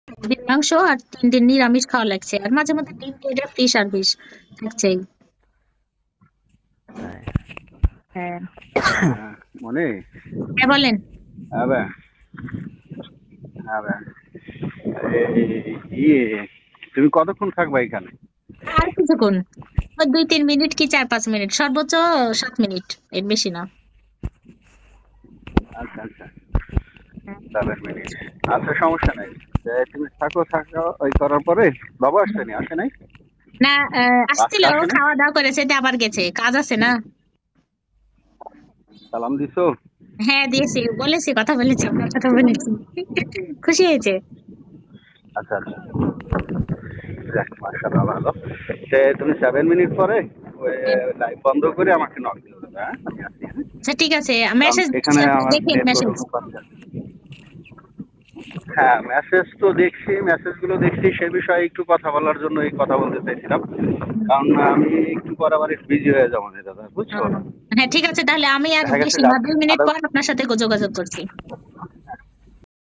একদিন মাংস আর 3 দিন নিরামিষ খাওয়া লাগছে, আর মাঝে মধ্যে ডিম দিয়ে ফ্রি সার্ভিস থাকছেই। তাই? হ্যাঁ। মনে হ্যাঁ বলেন। আবে আবে ইয়ে তুমি কতক্ষণ থাকবা এখানে? আর কিছুক্ষণ, ওই 2-3 মিনিট কি 4-5 মিনিট, সর্বোচ্চ 7 মিনিট, এর বেশি না। আচ্ছা আচ্ছা, 7 মিনিট। আচ্ছা, সমস্যা নাই। তুমি থাকো থাকো, ওই করার পরে বাবা আসেনি, আসে নাই? না, আসছিল, আজকে আসে নাই? খাওয়া দাওয়া করেছে, দিয়ে আবার গেছে, কাজ আছে না। সালাম দিছো? হ্যাঁ দিয়েছি, বলেছি, কথা বলেছি, আপনার কথা বলেছি। খুশি হয়েছে। আচ্ছা আচ্ছা, যাক, মাশাআল্লাহ, ভালো। তুমি 7 মিনিট পরে হ্যাঁ। লাইভ বন্ধ করে আমাকে নক দিয়ে দেবে, হ্যাঁ? আমি আসছি, হ্যাঁ? আচ্ছা ঠিক আছে, কারণ মেসেজ দিচ্ছি, এখানে আপনি আমার দেখেন মেসেজ। নেটওয়ার্ক পাচ্ছে না। হ্যাঁ, মেসেজ তো দেখছি, মেসেজগুলো দেখছি, সে বিষয়ে একটু কথা বলার জন্য এই কথা বলতে চাইছিলাম। কারণ আমি একটু পর আবার একটু বিজি হয়ে যাবো, দাদা, বুঝছো? হ্যাঁ ঠিক আছে, তাহলে আমি আর দেখা গেছে বেশি যে না, 2 মিনিট আধা পর আপনার সাথে যোগাযোগ করছি।